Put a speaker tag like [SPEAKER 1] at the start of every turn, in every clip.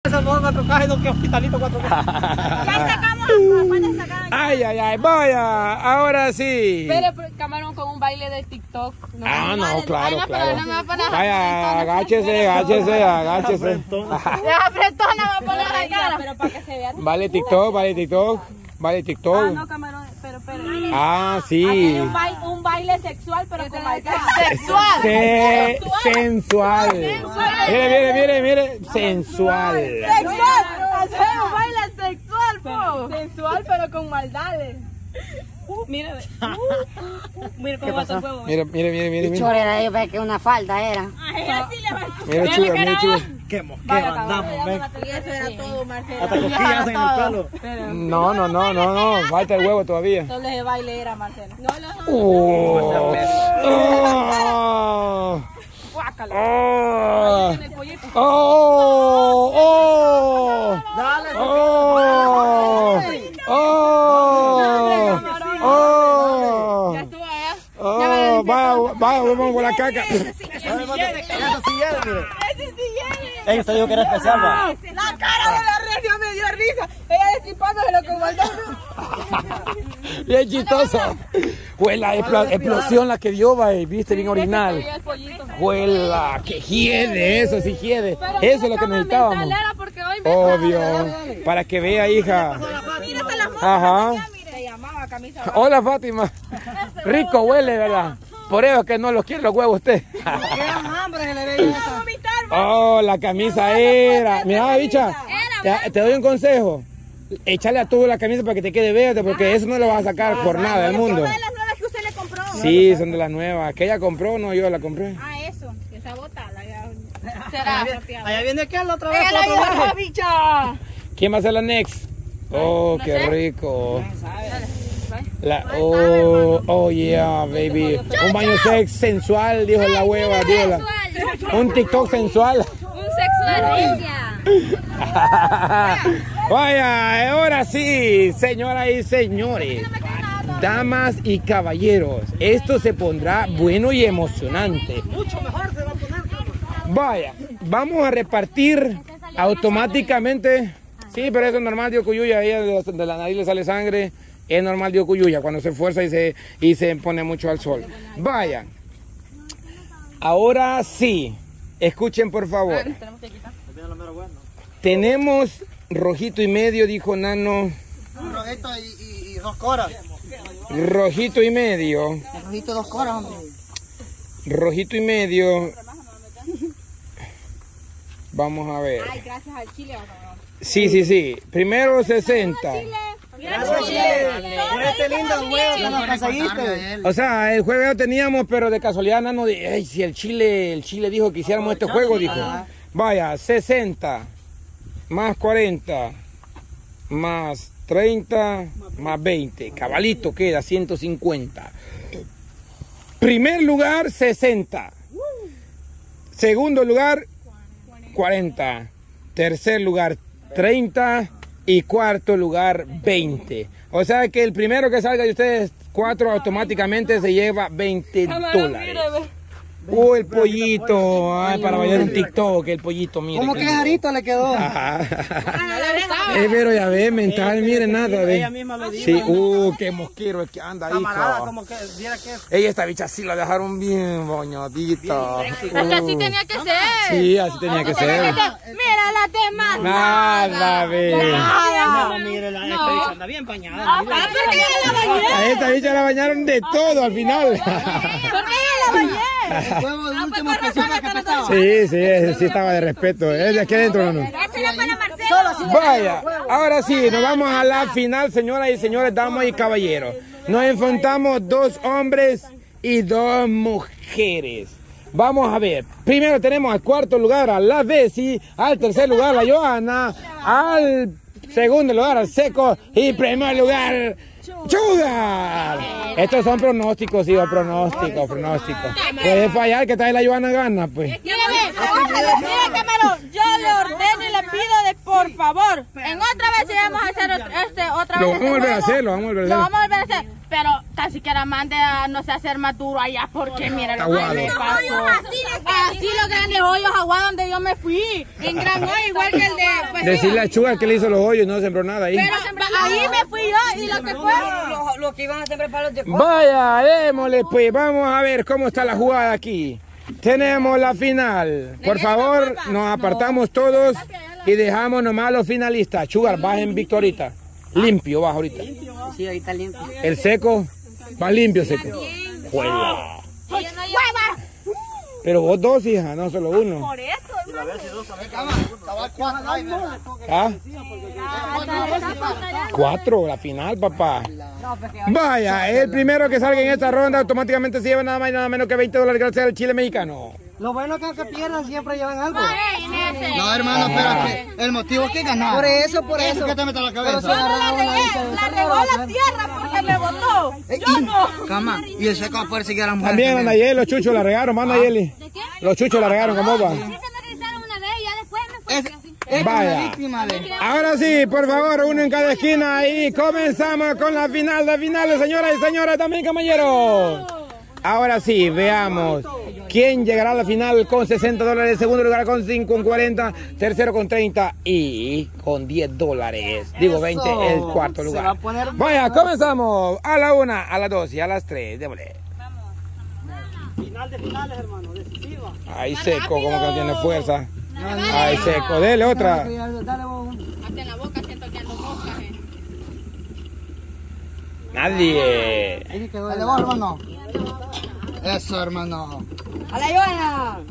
[SPEAKER 1] esas dos 4K y dos que hospitalito 4K.
[SPEAKER 2] Ya sacamos,
[SPEAKER 3] Ay, ay, ay, vaya, ahora sí.
[SPEAKER 2] Pero Camarón con un baile de TikTok.
[SPEAKER 3] No, claro,
[SPEAKER 2] no,
[SPEAKER 3] claro.
[SPEAKER 2] no me va a poner
[SPEAKER 3] Vaya, agáchese.
[SPEAKER 2] La apretona va a poner la cara. Pero para que se vea.
[SPEAKER 3] Vale TikTok.
[SPEAKER 2] Ah, no, Camarón, pero.
[SPEAKER 3] Ah, sí.
[SPEAKER 2] Un baile sexual, pero con marcada.
[SPEAKER 3] Sensual. Mire, sensual.
[SPEAKER 2] Hacer un baile sexual, sensual, pero con maldades. Mira, mira cómo va tu huevo.
[SPEAKER 3] Mire.
[SPEAKER 4] Chorera, yo pensé que una falda era.
[SPEAKER 3] Mira, chulo.
[SPEAKER 1] Qué mosquero andamos, ven.
[SPEAKER 2] Y eso era todo, Marcelo.
[SPEAKER 1] Hasta cosquillas en el pelo.
[SPEAKER 3] No, falta el huevo todavía.
[SPEAKER 2] Solo ese baile era, Marcelo. Guácala.
[SPEAKER 1] Dale,
[SPEAKER 2] Ya estuvo allá.
[SPEAKER 3] Vaya, vamos con la caca.
[SPEAKER 1] Eso sí hiede, mire. Ella te dijo que era especial, va.
[SPEAKER 2] La cara de la regia me dio risa. Ella destripándoselo con maldad.
[SPEAKER 3] Bien chistoso. Fue la explosión la que dio, viste, bien original. Fue la que hiede, eso sí hiede. Eso es lo que necesitábamos. Obvio. Para que vea, hija. Ajá. Hola, Fátima. Rico huele, ¿verdad? Por eso que no los quiere los huevos usted. Oh, la camisa era. Mira, bicha, te doy un consejo. Échale a todo la camisa para que te quede verde, porque eso no lo vas a sacar por nada del mundo.
[SPEAKER 2] ¿Son de las nuevas que usted le compró?
[SPEAKER 3] Sí, son de las nuevas. ¿Que ella compró? No, yo la compré.
[SPEAKER 2] Ah, eso. Esa bota la será apropiada.
[SPEAKER 1] Allá viene aquel otra vez.
[SPEAKER 2] ¡La bicha!
[SPEAKER 3] ¿Quién va a ser la next? Oh,
[SPEAKER 2] no
[SPEAKER 3] qué
[SPEAKER 2] sé.
[SPEAKER 3] rico. Oh, yeah, baby. Un baño sex sensual, dijo la hueva, dijo un TikTok sensual.
[SPEAKER 2] Un sexual.
[SPEAKER 3] Vaya, ahora sí, señoras y señores, damas y caballeros, esto se pondrá bueno y emocionante.
[SPEAKER 1] Mucho mejor se va a poner.
[SPEAKER 3] Vaya, vamos a repartir automáticamente. Sí, pero eso es normal de Ocuyuya, ella de la nariz le sale sangre. Es normal de Ocuyuya cuando se esfuerza y se pone mucho al sol. Vaya, ahora sí, escuchen por favor. Tenemos rojito y medio, dijo Nano.
[SPEAKER 1] Rojito y 2 coras.
[SPEAKER 3] Rojito y medio.
[SPEAKER 4] Rojito 2 coras, hombre.
[SPEAKER 3] Rojito y medio. Vamos a ver.
[SPEAKER 2] Ay, gracias al chile.
[SPEAKER 3] Sí. Primero 60.
[SPEAKER 1] Gracias, Chile. Por este lindo huevo que nos conseguiste.
[SPEAKER 3] O sea, el juego ya teníamos, pero de casualidad Nano, ay, si el Chile dijo que hiciéramos este juego, dijo. Vaya, 60 más 40 más 30 más 20. Cabalito queda 150. Primer lugar 60. Segundo lugar 40. Tercer lugar 30. Y cuarto lugar 20. O sea que el primero que salga de ustedes 4 automáticamente se lleva $20. El pollito, ay, para bailar en TikTok, el pollito, mire.
[SPEAKER 1] ¿Cómo que jarito le quedó?
[SPEAKER 3] Pero ya ve, mental, mire, nada, ve.
[SPEAKER 1] Ella misma lo dijo.
[SPEAKER 3] Sí, qué mosquero el que anda ahí,
[SPEAKER 1] Camarada, como que viera que...
[SPEAKER 3] Ella, esta bicha sí la dejaron bien bañadita.
[SPEAKER 2] Así tenía que ser.
[SPEAKER 3] Sí, así tenía que ser.
[SPEAKER 2] Mira la tema.
[SPEAKER 3] Nada, ve.
[SPEAKER 1] No, mire, esta bicha anda bien bañada.
[SPEAKER 2] ¿Por qué ella la bañé?
[SPEAKER 3] A esta bicha la bañaron de todo al final.
[SPEAKER 2] ¿Por qué ella la bañé?
[SPEAKER 1] El huevo de última persona que pesaba.
[SPEAKER 3] Sí, estaba de respeto. Es de aquí adentro, ¿no?
[SPEAKER 2] Esa era para Marcelo.
[SPEAKER 3] Vaya, ahora sí, nos vamos a la final, señoras y señores, damas y caballeros. Nos enfrentamos 2 hombres y 2 mujeres. Vamos a ver, primero tenemos al cuarto lugar a la Bessie, al tercer lugar a la Johanna, al segundo lugar al Seco y primer lugar Sugar. Estos son pronósticos, sí, pronósticos. Puede fallar, que tal la Johanna gana, pues.
[SPEAKER 2] Mira, Camarón, yo le ordeno y le pido de por favor. En otra vez si vamos a hacer otra vez.
[SPEAKER 3] Lo vamos a volver a hacer,
[SPEAKER 2] Pero tan siquiera mande a, no sé, hacer más duro allá, porque mira lo que me pasó. Así los grandes hoyos aguados donde yo me fui, en gran hoyo, igual que el de... Pues,
[SPEAKER 3] decirle a Sugar que le hizo los hoyos, no sembró nada ahí.
[SPEAKER 2] Pero ahí me fui yo y lo que fue...
[SPEAKER 4] Lo que iban a sembrar para los de...
[SPEAKER 3] Vaya, démosle pues, vamos a ver cómo está la jugada aquí. Tenemos la final. Por favor, nos apartamos todos y dejamos nomás los finalistas. Sugar, baja en Victorita. Limpio, baja ahorita.
[SPEAKER 4] Sí, ahorita limpio.
[SPEAKER 3] El seco, va limpio seco. Juega. Pero vos dos, hija, no solo uno.
[SPEAKER 2] Por eso,
[SPEAKER 3] ¿Ah? 4, la final, papá. Vaya, el primero que salga en esta ronda automáticamente se lleva nada más y nada menos que $20 gracias al Chile mexicano.
[SPEAKER 1] Lo bueno es que aunque pierdan siempre llevan algo.
[SPEAKER 5] No, hermano, pero el motivo es que ganar.
[SPEAKER 1] Por eso.
[SPEAKER 5] ¿Qué te metes a la cabeza?
[SPEAKER 2] la regó la tierra porque me botó. Yo no.
[SPEAKER 5] Cama, y el seco va a poder seguir a la mujer.
[SPEAKER 3] También Anayeli, los chuchos la regaron, más Anayeli.
[SPEAKER 6] ¿De qué?
[SPEAKER 3] Los chuchos la regaron, ¿cómo va?
[SPEAKER 6] Sí, se me regresaron una vez y ya después me fue así.
[SPEAKER 5] Es
[SPEAKER 3] Vaya.
[SPEAKER 5] una víctima de...
[SPEAKER 3] Ahora sí, por favor, uno en cada esquina y comenzamos con la final de finales, señoras y señores, también compañeros. Ahora sí, veamos quién llegará a la final con $60, segundo lugar con 40, tercero con 30 y con $10. Digo 20 el cuarto lugar. Vaya, comenzamos a la 1, a las 2 y a las 3. Démosle.
[SPEAKER 1] Final de finales, hermano, decisiva.
[SPEAKER 3] Ahí seco, como que no tiene fuerza. Ahí seco, dele otra.
[SPEAKER 2] Hasta en la boca siento que ando moscas.
[SPEAKER 3] Nadie.
[SPEAKER 5] Dale vos, hermano. Eso, hermano.
[SPEAKER 4] ¡A la Joana!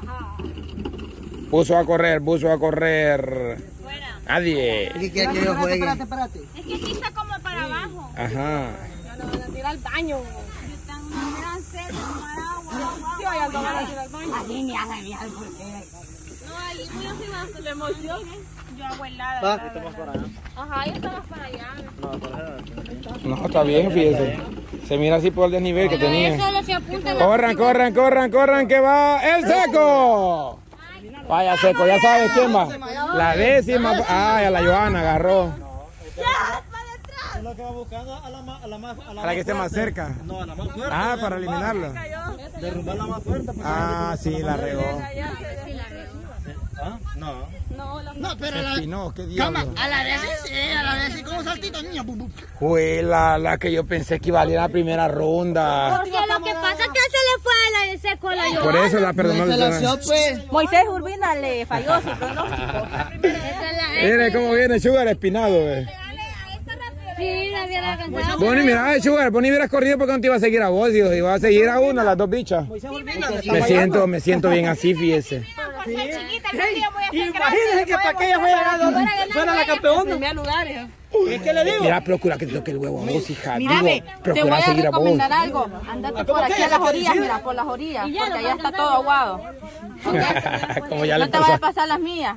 [SPEAKER 3] Puso a correr. Nadie.
[SPEAKER 5] ¿Qué quiere que yo juegue?
[SPEAKER 1] Espérate.
[SPEAKER 2] Es que sí está como para abajo.
[SPEAKER 3] Ajá.
[SPEAKER 2] Ya no van a tirar al baño. Me dan sed de tomar agua. Sí, voy a tomar a tirar al baño.
[SPEAKER 4] Así me hace bien, porque...
[SPEAKER 2] No, ahí voy a hacer la emoción. Yo hago helada. Ajá, yo estaba para allá.
[SPEAKER 3] No, está bien, fíjese. Se mira así por el desnivel que tenía.
[SPEAKER 6] Solo se apunta
[SPEAKER 3] Corran, que va el seco. Vaya seco, ya sabes quién va. La décima. Ay, a la Joana agarró.
[SPEAKER 1] Es lo que va buscando a
[SPEAKER 3] A la que esté más cerca.
[SPEAKER 1] No, a la más fuerte.
[SPEAKER 3] Ah, para eliminarlo.
[SPEAKER 1] Derrumbar la más fuerte.
[SPEAKER 3] Ah, sí, la regó.
[SPEAKER 1] ¿Ah? No.
[SPEAKER 5] No, pero
[SPEAKER 3] No, qué diablo.
[SPEAKER 5] a la vez sí, como saltito, niña.
[SPEAKER 3] Fue la que yo pensé que iba a ir a la primera ronda.
[SPEAKER 6] Porque lo que pasa es que se le fue el seco a la Joana.
[SPEAKER 3] Por eso la perdonó.
[SPEAKER 5] Pues.
[SPEAKER 2] Moisés Urbina le falló su pronóstico.
[SPEAKER 3] Mire cómo viene Sugar espinado.
[SPEAKER 6] Sí, la había alcanzado.
[SPEAKER 3] Bonnie, mira, Sugar, Bonnie hubieras corrido porque no te iba a seguir a vos, hijo, iba a seguir a una, las dos bichas. Me siento bien así, fíjese.
[SPEAKER 1] Imagínense que para que ella fuera la campeona.
[SPEAKER 2] Primer lugar.
[SPEAKER 1] ¿Es que le digo?
[SPEAKER 3] Mira, procura que te toque el huevo a vos, hija.
[SPEAKER 2] Mírame,
[SPEAKER 3] Digo,
[SPEAKER 2] te voy
[SPEAKER 3] procura
[SPEAKER 2] a
[SPEAKER 3] seguir a vos.
[SPEAKER 2] recomendar algo. Andate por aquí a las orillas, mira, por las orillas, porque allá está todo aguado.
[SPEAKER 3] Como ya le
[SPEAKER 2] No te vayas a
[SPEAKER 3] pasó.
[SPEAKER 2] pasar las mías.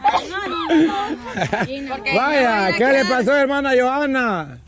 [SPEAKER 3] Vaya, ¿qué le pasó, hermana Johanna?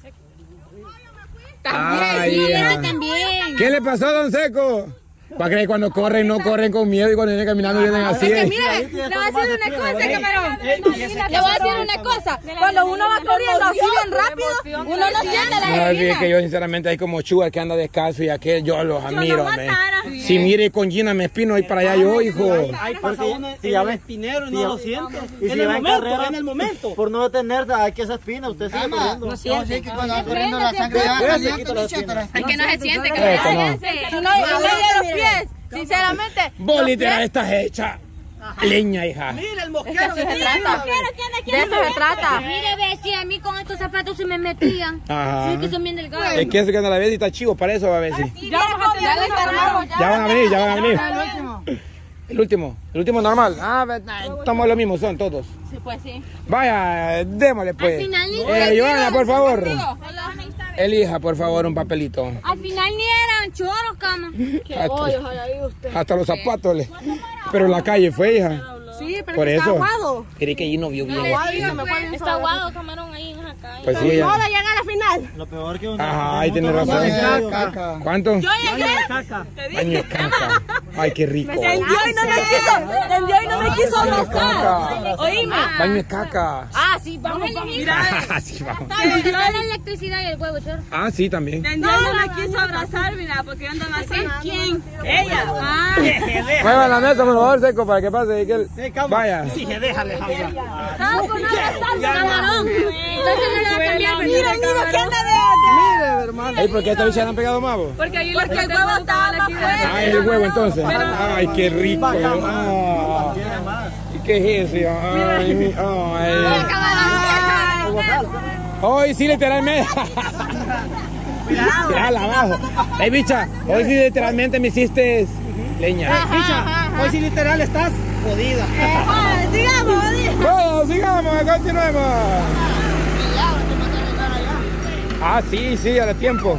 [SPEAKER 3] Ay, hija.
[SPEAKER 6] También.
[SPEAKER 3] ¿Qué le pasó a Don Seco? Para que cuando corren, no corren con miedo y cuando vienen caminando vienen así.
[SPEAKER 2] Mira, le voy a decir una cosa, camarón. Le voy a decir una cosa. Cuando uno va corriendo así bien rápido, uno no siente la
[SPEAKER 3] No, es
[SPEAKER 2] adrenalina.
[SPEAKER 3] que yo sinceramente hay como Sugar que anda descalzo y aquel yo los admiro, hombre. Si mire con Gina me espino y para allá yo, hijo.
[SPEAKER 1] Hay pasa uno si ya ve espinero y no lo siente. Y si va en carrera, en el momento. Por no detener, hay que esa espina, usted sigue corriendo.
[SPEAKER 5] No sé que cuando va corriendo la sangre va caliente, no siente la
[SPEAKER 2] Es que no se siente, que
[SPEAKER 3] Esto no.
[SPEAKER 2] Si no, yo de los pies, sinceramente.
[SPEAKER 3] Vos literal estás hecha leña, hija.
[SPEAKER 1] Mira el
[SPEAKER 2] Es que
[SPEAKER 1] mosquero
[SPEAKER 2] así
[SPEAKER 1] que
[SPEAKER 2] se
[SPEAKER 1] tiene.
[SPEAKER 2] trata. De eso se trata.
[SPEAKER 6] Mire, ve, si a mí con estos zapatos se me metían.
[SPEAKER 3] Ajá.
[SPEAKER 6] Sí, que son bien delgados.
[SPEAKER 3] Es que eso que anda a la vez y está chivo para eso, a ver si.
[SPEAKER 2] Ya les armamos.
[SPEAKER 3] Ya van a venir, ya van a venir. El último normal. Ah, estamos lo mismo, son todos.
[SPEAKER 2] Sí, pues sí.
[SPEAKER 3] Vaya, démosle pues.
[SPEAKER 6] Al final ni
[SPEAKER 3] Johanna, por favor. Elija, por favor, un papelito.
[SPEAKER 6] Al final ni eran choros, cama.
[SPEAKER 3] Hasta los zapatos. Pero en la calle fue, hija.
[SPEAKER 2] Sí, pero
[SPEAKER 3] Por
[SPEAKER 2] está
[SPEAKER 3] eso.
[SPEAKER 2] aguado.
[SPEAKER 3] Cree que allí no vio bien.
[SPEAKER 6] Está aguado, camarón, ahí en esa calle.
[SPEAKER 3] Pues sí, ella.
[SPEAKER 2] No, de llegar a la final.
[SPEAKER 1] Lo peor que uno.
[SPEAKER 3] Ajá, ahí tiene razón. ¿Cuánto?
[SPEAKER 2] Yo llegué.
[SPEAKER 3] Baño de caca. Ay, qué rico.
[SPEAKER 2] Tendió y no me quiso. Tendió y no me quiso abrazar. Oíme.
[SPEAKER 3] Baño de caca.
[SPEAKER 2] Ah, Así vamos.
[SPEAKER 6] Mira,
[SPEAKER 3] Así vamos.
[SPEAKER 6] está la electricidad y el huevo, chorro.
[SPEAKER 3] Ah, sí, también.
[SPEAKER 2] No me quiso abrazar, mira, porque yo andaba así. ¿Quién? Ella. Ah.
[SPEAKER 3] Mueva la mesa, por favor, Seco, para que pase. Vaya.
[SPEAKER 1] Sí, déjale hablar.
[SPEAKER 6] No, pues no abrazar, camarón. Entonces no le va a cambiar.
[SPEAKER 2] Mira, ¿qué anda de?
[SPEAKER 1] Mire, hermano.
[SPEAKER 3] Ey, ¿por qué esta bicha le han pegado más, vos?
[SPEAKER 2] Porque el huevo estaba más fuerte.
[SPEAKER 3] Ah, el huevo entonces. Ay, qué rico. Ah. ¿Y qué es eso? Ay, ay. Hoy sí, literalmente. Tirala abajo. Ey, bicha, hoy sí literalmente me hiciste leña.
[SPEAKER 1] Bicha, hoy sí literal estás jodida.
[SPEAKER 3] Bueno, sigamos, continuemos. Ah, sí, sí, ahora tiempo.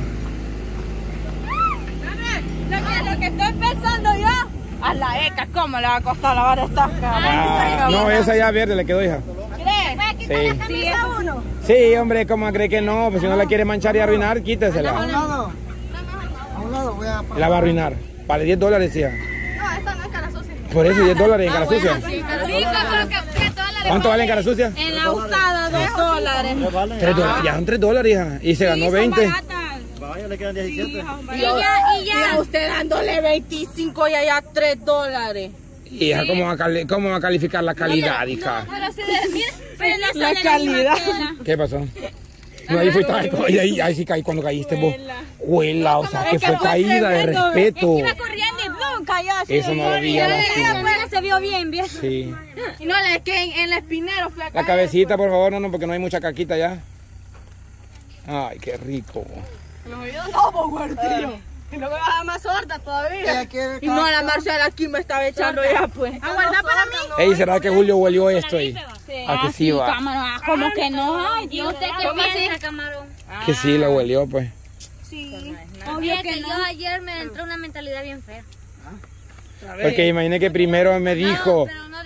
[SPEAKER 2] Lo que estoy pensando yo, a la ECA, ¿cómo le va a costar lavar estas caras?
[SPEAKER 3] No, esa ya verde le quedó, hija.
[SPEAKER 2] ¿Crees?
[SPEAKER 3] Sí. Sí, hombre, ¿cómo cree que no? Pues si no la quiere manchar y arruinar, quítesela.
[SPEAKER 5] A un lado voy a...
[SPEAKER 3] La va a arruinar. Vale $10, hija.
[SPEAKER 2] No, esta no es cara sucia.
[SPEAKER 3] Por eso $10 en cara sucia.
[SPEAKER 2] Sí, pero que $3.
[SPEAKER 3] ¿Cuánto vale en cara sucia?
[SPEAKER 2] En la usada, $2.
[SPEAKER 3] $3. Ya son $3, hija. Y se ganó 20.
[SPEAKER 1] Vaya, le quedan 17.
[SPEAKER 2] Y ya usted dándole 25 y allá $3.
[SPEAKER 3] Hija, ¿cómo va a calificar la calidad, hija?
[SPEAKER 2] La calidad.
[SPEAKER 3] ¿Qué pasó? No, ahí fue ahí sí caí cuando caíste vos. Huela, o sea, que fue caída de respeto.
[SPEAKER 6] Iba corriendo y ¡blum! Cayó así.
[SPEAKER 3] Eso no lo vi a la
[SPEAKER 6] Se vio bien, bien.
[SPEAKER 3] Sí.
[SPEAKER 2] Y no, es que en el espinero fue acá.
[SPEAKER 3] La cabecita, por favor, no, porque no hay mucha caquita ya. Ay, qué rico.
[SPEAKER 2] Los oídos no, pues, güertillo. Y luego me va más sorda todavía. Y no, la Marcela aquí me estaba echando ya, pues. ¿Aguarda para mí?
[SPEAKER 3] Ey, ¿será que Julio huelió esto ahí? ¿A que sí va?
[SPEAKER 6] Camarón, como que no. Ay, Dios, ¿usted qué piensa, camarón?
[SPEAKER 3] Que sí, la huelió, pues.
[SPEAKER 6] Sí. Obvio que yo ayer me entró una mentalidad bien fea.
[SPEAKER 3] Porque imaginé que primero me dijo,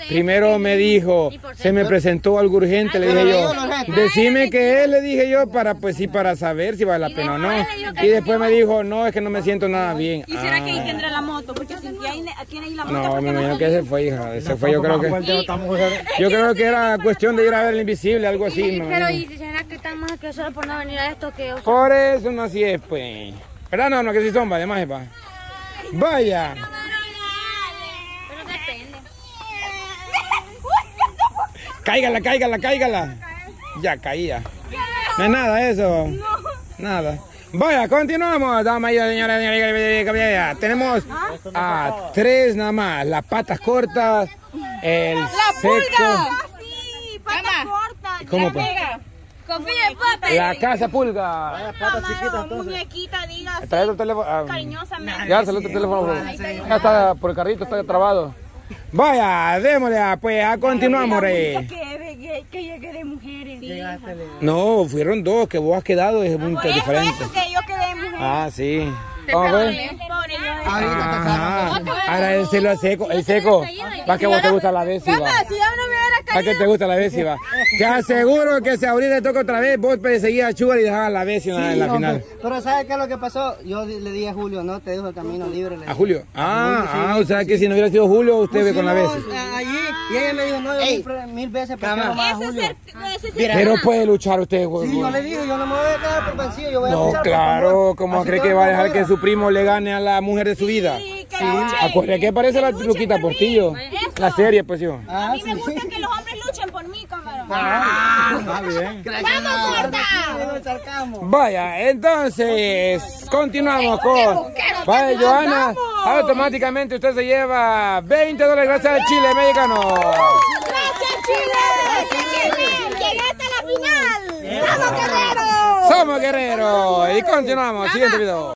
[SPEAKER 3] se me presentó algo urgente, le dije yo, decime que es, le dije yo, para pues sí, para saber si vale la pena o no. Y después me dijo, no, es que no me siento nada bien.
[SPEAKER 2] ¿Y será que ahí tendrá la moto? Porque si tiene ahí la moto.
[SPEAKER 3] No, me imagino que ese fue, hija, ese fue, yo creo que era cuestión de ir a ver el invisible, algo así.
[SPEAKER 6] Pero ¿y será que están más que solo por no venir a esto que...
[SPEAKER 3] Por eso no así es, pues. ¿Verdad? No, que sí son, además, es pa. Vaya. Cáigala. Ya caía. No es nada eso. Nada. Vaya, continuamos, damas y señores. Tenemos a 3 nada más. Las patas cortas, el seco.
[SPEAKER 2] Sí, patas cortas.
[SPEAKER 3] ¿Cómo pues?
[SPEAKER 2] Confía en papi.
[SPEAKER 3] La casa pulga.
[SPEAKER 1] Vaya, patas chiquitas entonces.
[SPEAKER 2] Muñequita, diga así,
[SPEAKER 3] Trae el teléfono.
[SPEAKER 2] cariñosamente.
[SPEAKER 3] Ya, salió tu teléfono. Ya está por el carrito, está trabado. Vaya, démosle, pues, continuamos, rey.
[SPEAKER 2] Que llegué de mujeres. Sí.
[SPEAKER 3] No, fueron 2, que vos has quedado es muy diferente.
[SPEAKER 2] Eso que yo quedé de mujeres.
[SPEAKER 3] Ah, sí. ¿Cómo fue? Agradecelo al seco, el seco, para que vos te gusta la décima.
[SPEAKER 2] Si ya no me hubiera caído.
[SPEAKER 3] Para que te gusta la décima. Te aseguro que si ahorita toca otra vez, vos seguías a Chugar y dejabas la décima en la final.
[SPEAKER 5] Pero ¿sabes qué es lo que pasó? Yo le dije a Julio, no, te dejo el camino libre.
[SPEAKER 3] ¿A Julio? O sea que si no hubiera sido Julio, usted ve con la vez.
[SPEAKER 5] Allí, y ella me dijo, no, yo 1000 veces prefiero más a Julio.
[SPEAKER 3] Pero puede luchar usted, güey.
[SPEAKER 5] Sí, yo le dije, yo no me voy a quedar por vencido, yo voy a
[SPEAKER 3] No,
[SPEAKER 5] luchar.
[SPEAKER 3] claro, ¿cómo cree que va a dejar que su primo le gane a la mujer de su vida?
[SPEAKER 2] Sí.
[SPEAKER 3] Acuérdate que parece la Luquita Portillo. La serie, pues yo.
[SPEAKER 2] A mí me gusta que los hombres luchen por mí, camarón.
[SPEAKER 3] Está bien.
[SPEAKER 2] ¡Vamos, corta!
[SPEAKER 3] Vaya, entonces, continuamos con... Vaya, Johanna, automáticamente usted se lleva $20 gracias al Chile mexicano.
[SPEAKER 2] ¡Gracias, Chile! ¡Llegaste a la final! ¡Vamos, guerreros!
[SPEAKER 3] Somos guerreros. Y continuamos, siguiente video.